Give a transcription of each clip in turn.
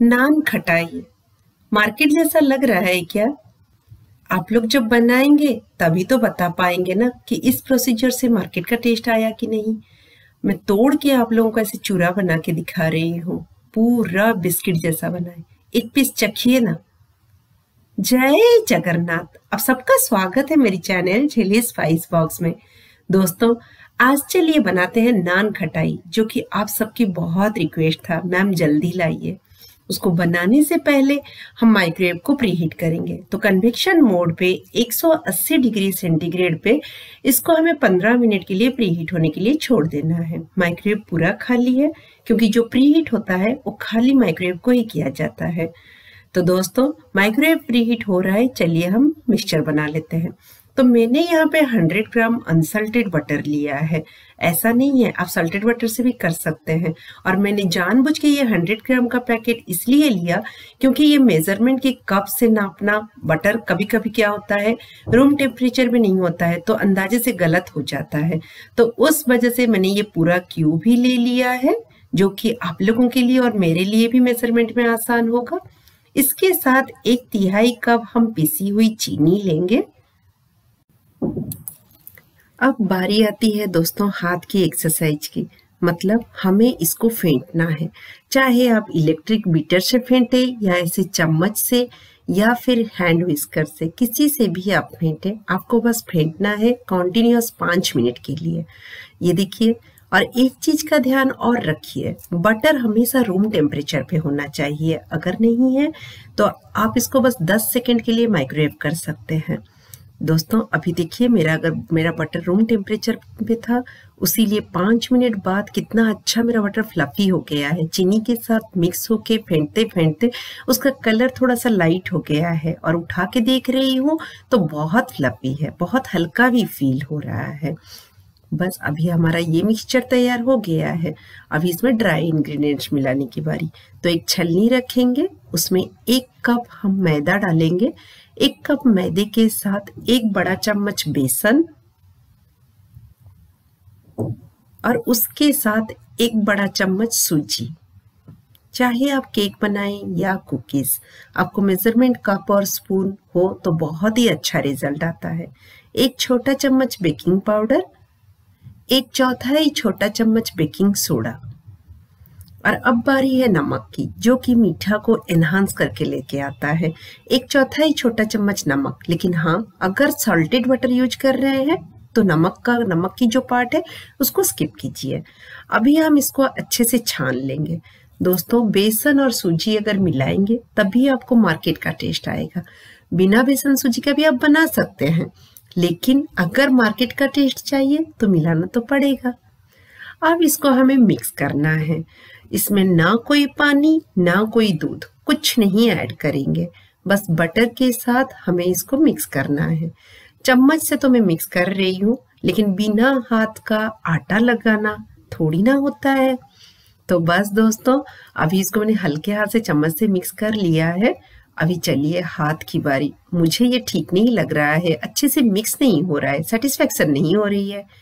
नान खटाई मार्केट जैसा लग रहा है क्या? आप लोग जब बनाएंगे तभी तो बता पाएंगे ना कि इस प्रोसीजर से मार्केट का टेस्ट आया कि नहीं। मैं तोड़ के आप लोगों को ऐसे चूरा बना के दिखा रही हूँ, पूरा बिस्किट जैसा बना है। एक पीस चखिए ना। जय जगन्नाथ। अब सबका स्वागत है मेरी चैनल झिली स्पाइस बॉक्स में। दोस्तों, आज चलिए बनाते हैं नान खटाई, जो कि आप सबकी बहुत रिक्वेस्ट था, मैम जल्दी लाइए। उसको बनाने से पहले हम माइक्रोवेव को प्रीहीट करेंगे। तो कन्वेक्शन मोड पे 180 डिग्री सेंटीग्रेड पे इसको हमें 15 मिनट के लिए प्रीहीट होने के लिए छोड़ देना है। माइक्रोवेव पूरा खाली है, क्योंकि जो प्रीहीट होता है वो खाली माइक्रोवेव को ही किया जाता है। तो दोस्तों, माइक्रोवेव प्रीहीट हो रहा है, चलिए हम मिक्सचर बना लेते हैं। तो मैंने यहाँ पे 100 ग्राम अनसल्टेड बटर लिया है। ऐसा नहीं है, आप सल्टेड बटर से भी कर सकते हैं। और मैंने जानबूझ के ये 100 ग्राम का पैकेट इसलिए लिया क्योंकि ये मेजरमेंट के कप से नापना, बटर कभी कभी क्या होता है रूम टेम्परेचर में नहीं होता है, तो अंदाजे से गलत हो जाता है। तो उस वजह से मैंने ये पूरा क्यूब ही ले लिया है, जो कि आप लोगों के लिए और मेरे लिए भी मेजरमेंट में आसान होगा। इसके साथ 1/3 कप हम पिसी हुई चीनी लेंगे। अब बारी आती है दोस्तों हाथ की एक्सरसाइज की, मतलब हमें इसको फेंटना है। चाहे आप इलेक्ट्रिक बीटर से फेंटे या ऐसे चम्मच से या फिर हैंड विस्कर से, किसी से भी आप फेंटे। आपको बस फेंटना है कॉन्टिन्यूअस 5 मिनट के लिए। ये देखिए, और एक चीज का ध्यान और रखिए, बटर हमेशा रूम टेम्परेचर पे होना चाहिए। अगर नहीं है तो आप इसको बस 10 सेकेंड के लिए माइक्रोवेव कर सकते हैं। दोस्तों, अभी देखिए मेरा बटर रूम टेम्परेचर पे था, उसीलिए 5 मिनट बाद कितना अच्छा मेरा बटर फ्लफी हो गया है। चीनी के साथ मिक्स होके फेंटते फेंटते उसका कलर थोड़ा सा लाइट हो गया है, और उठा के देख रही हूँ तो बहुत फ्लफी है, बहुत हल्का भी फील हो रहा है। बस अभी हमारा ये मिक्सचर तैयार हो गया है। अभी इसमें ड्राई इंग्रेडिएंट्स मिलाने की बारी। तो एक छलनी रखेंगे, उसमें 1 कप हम मैदा डालेंगे। 1 कप मैदे के साथ 1 बड़ा चम्मच बेसन, और उसके साथ 1 बड़ा चम्मच सूजी। चाहे आप केक बनाएं या कुकीज, आपको मेजरमेंट कप और स्पून हो तो बहुत ही अच्छा रिजल्ट आता है। 1 छोटा चम्मच बेकिंग पाउडर, 1/4 छोटा चम्मच बेकिंग सोडा। और अब बारी है नमक की, जो कि मीठा को एनहांस करके लेके आता है। 1/4 छोटा चम्मच नमक। लेकिन हाँ, अगर सॉल्टेड बटर यूज कर रहे हैं तो नमक की जो पार्ट है उसको स्किप कीजिए। अभी हम इसको अच्छे से छान लेंगे। दोस्तों, बेसन और सूजी अगर मिलाएंगे तभी आपको मार्केट का टेस्ट आएगा। बिना बेसन सूजी का भी आप बना सकते हैं, लेकिन अगर मार्केट का टेस्ट चाहिए तो मिलाना तो पड़ेगा। अब इसको हमें मिक्स करना है। इसमें ना कोई पानी ना कोई दूध, कुछ नहीं ऐड करेंगे। बस बटर के साथ हमें इसको मिक्स करना है। चम्मच से तो मैं मिक्स कर रही हूँ, लेकिन बिना हाथ का आटा लगाना थोड़ी ना होता है। तो बस दोस्तों, अभी इसको मैंने हल्के हाथ से चम्मच से मिक्स कर लिया है। अभी चलिए हाथ की बारी। मुझे ये ठीक नहीं लग रहा है, अच्छे से मिक्स नहीं हो रहा है, सेटिस्फेक्शन नहीं हो रही है।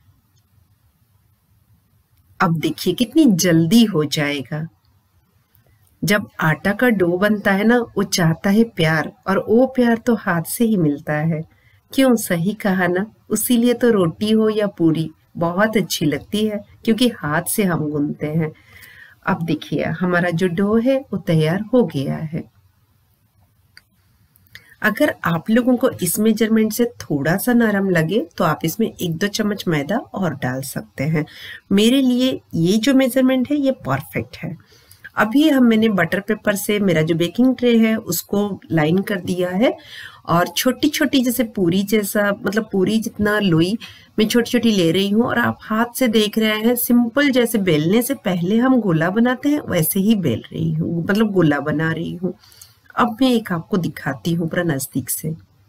अब देखिए कितनी जल्दी हो जाएगा। जब आटा का डो बनता है ना, वो चाहता है प्यार, और वो प्यार तो हाथ से ही मिलता है। क्यों, सही कहा ना? उसीलिए तो रोटी हो या पूरी बहुत अच्छी लगती है, क्योंकि हाथ से हम गूंथते हैं। अब देखिए हमारा जो डो है वो तैयार हो गया है। अगर आप लोगों को इस मेजरमेंट से थोड़ा सा नरम लगे तो आप इसमें 1-2 चम्मच मैदा और डाल सकते हैं। मेरे लिए ये जो मेजरमेंट है ये परफेक्ट है। अभी मैंने बटर पेपर से मेरा जो बेकिंग ट्रे है उसको लाइन कर दिया है, और छोटी छोटी जैसे पूरी जैसा, मतलब पूरी जितना लोई मैं छोटी छोटी ले रही हूँ। और आप हाथ से देख रहे हैं, सिंपल जैसे बेलने से पहले हम गोला बनाते हैं वैसे ही बेल रही हूँ, मतलब गोला बना रही हूँ। अब मैं एक आपको दिखाती हूँ पूरा नजदीक से।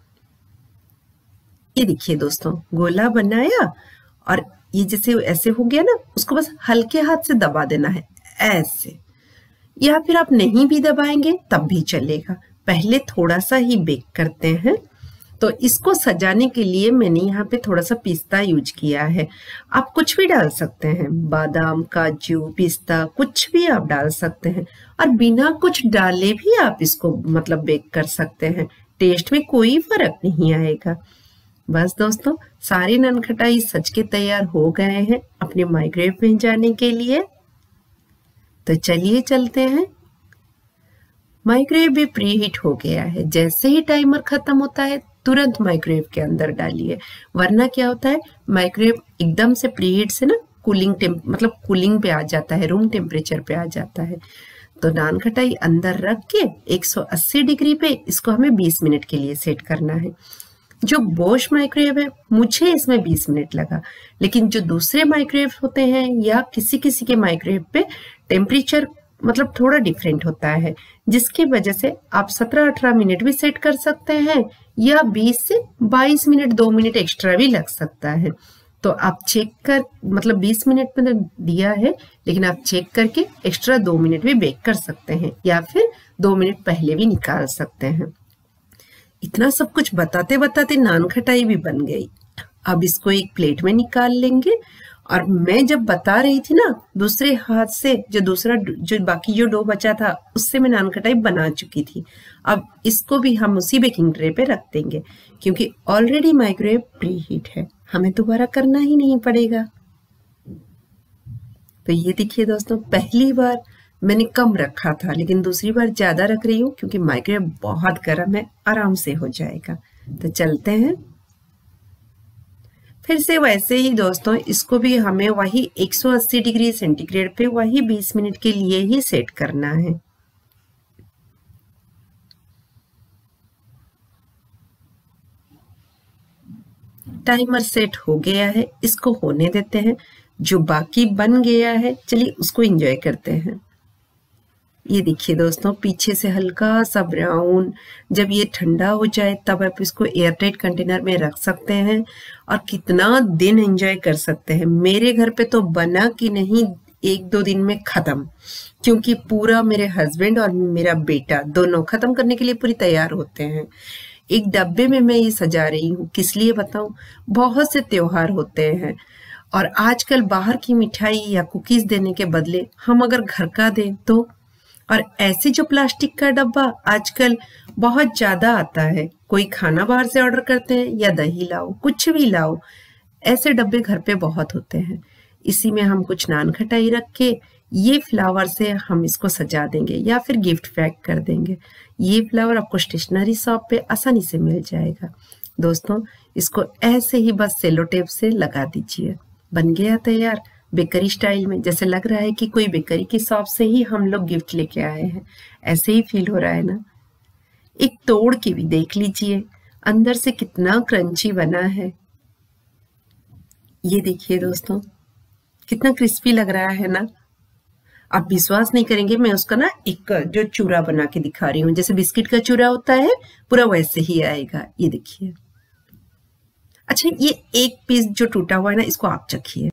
ये देखिए दोस्तों, गोला बनाया, और ये जैसे ऐसे हो गया ना, उसको बस हल्के हाथ से दबा देना है ऐसे, या फिर आप नहीं भी दबाएंगे तब भी चलेगा। पहले थोड़ा सा ही बेक करते हैं। तो इसको सजाने के लिए मैंने यहाँ पे थोड़ा सा पिस्ता यूज किया है। आप कुछ भी डाल सकते हैं, बादाम, काजू, पिस्ता, कुछ भी आप डाल सकते हैं। और बिना कुछ डाले भी आप इसको मतलब बेक कर सकते हैं, टेस्ट में कोई फर्क नहीं आएगा। बस दोस्तों, सारे ननखटाई सज के तैयार हो गए हैं अपने माइक्रोवेव में जाने के लिए। तो चलिए चलते हैं। माइक्रोवेव भी प्री हीट हो गया है। जैसे ही टाइमर खत्म होता है तुरंत माइक्रोवेव के अंदर डालिए, वरना क्या होता है माइक्रोवेव एकदम से प्री हीट से ना मतलब कूलिंग पे आ जाता है, रूम टेम्परेचर पे आ जाता है। तो नान खटाई अंदर रख के 180 डिग्री पे इसको हमें 20 मिनट के लिए सेट करना है। जो बोश माइक्रोवेव है मुझे इसमें 20 मिनट लगा, लेकिन जो दूसरे माइक्रोवेव होते हैं या किसी किसी के माइक्रोवेव पे टेम्परेचर मतलब थोड़ा डिफरेंट होता है, जिसकी वजह से आप 17-18 मिनट भी सेट कर सकते हैं या 20 से 22 मिनट 2 मिनट एक्स्ट्रा भी लग सकता है। तो आप चेक कर मतलब 20 मिनट में दिया है, लेकिन आप चेक करके एक्स्ट्रा 2 मिनट भी बेक कर सकते हैं या फिर 2 मिनट पहले भी निकाल सकते हैं। इतना सब कुछ बताते बताते नान खटाई भी बन गई। अब इसको एक प्लेट में निकाल लेंगे। और मैं जब बता रही थी ना, दूसरे हाथ से जो बाकी जो डो बचा था उससे मैं नान खटाई बना चुकी थी। अब इसको भी हम उसी बेकिंग ट्रे पे रख देंगे, क्योंकि ऑलरेडी माइक्रोवेव प्री हीट है, हमें दोबारा करना ही नहीं पड़ेगा। तो ये देखिए दोस्तों, पहली बार मैंने कम रखा था, लेकिन दूसरी बार ज्यादा रख रही हूँ क्योंकि माइक्रोवेव बहुत गर्म है, आराम से हो जाएगा। तो चलते हैं फिर से वैसे ही दोस्तों, इसको भी हमें वही 180 डिग्री सेंटीग्रेड पे वही 20 मिनट के लिए ही सेट करना है। टाइमर सेट हो गया है, इसको होने देते हैं। जो बाकी बन गया है चलिए उसको एंजॉय करते हैं। ये देखिए दोस्तों, पीछे से हल्का सा ब्राउन, जब ये ठंडा हो जाए तब आप इसको एयरटाइट कंटेनर में रख सकते हैं और कितना दिन एंजॉय कर सकते हैं। मेरे घर पे तो बना कि नहीं 1-2 दिन में खत्म, क्योंकि पूरा मेरे हस्बैंड और मेरा बेटा दोनों खत्म करने के लिए पूरी तैयार होते हैं। एक डब्बे में मैं ये सजा रही हूँ, किस लिए बताऊं, बहुत से त्योहार होते हैं और आजकल बाहर की मिठाई या कुकीज देने के बदले हम अगर घर का दें तो। और ऐसे जो प्लास्टिक का डब्बा आजकल बहुत ज्यादा आता है, कोई खाना बाहर से ऑर्डर करते हैं या दही लाओ, कुछ भी लाओ, ऐसे डब्बे घर पे बहुत होते हैं। इसी में हम कुछ नान खटाई रख के ये फ्लावर से हम इसको सजा देंगे या फिर गिफ्ट पैक कर देंगे। ये फ्लावर आपको स्टेशनरी शॉप पे आसानी से मिल जाएगा। दोस्तों, इसको ऐसे ही बस सेलो टेप से लगा दीजिए, बन गया तैयार बेकरी स्टाइल में। जैसे लग रहा है कि कोई बेकरी की शॉप से ही हम लोग गिफ्ट लेके आए हैं, ऐसे ही फील हो रहा है ना। एक तोड़ के भी देख लीजिए अंदर से कितना क्रंची बना है। ये देखिए दोस्तों, कितना क्रिस्पी लग रहा है ना। आप विश्वास नहीं करेंगे, मैं उसका ना एक जो चूरा बना के दिखा रही हूँ, जैसे बिस्किट का चूरा होता है पूरा वैसे ही आएगा। ये देखिए। अच्छा, ये एक पीस जो टूटा हुआ है ना, इसको आप चखिए।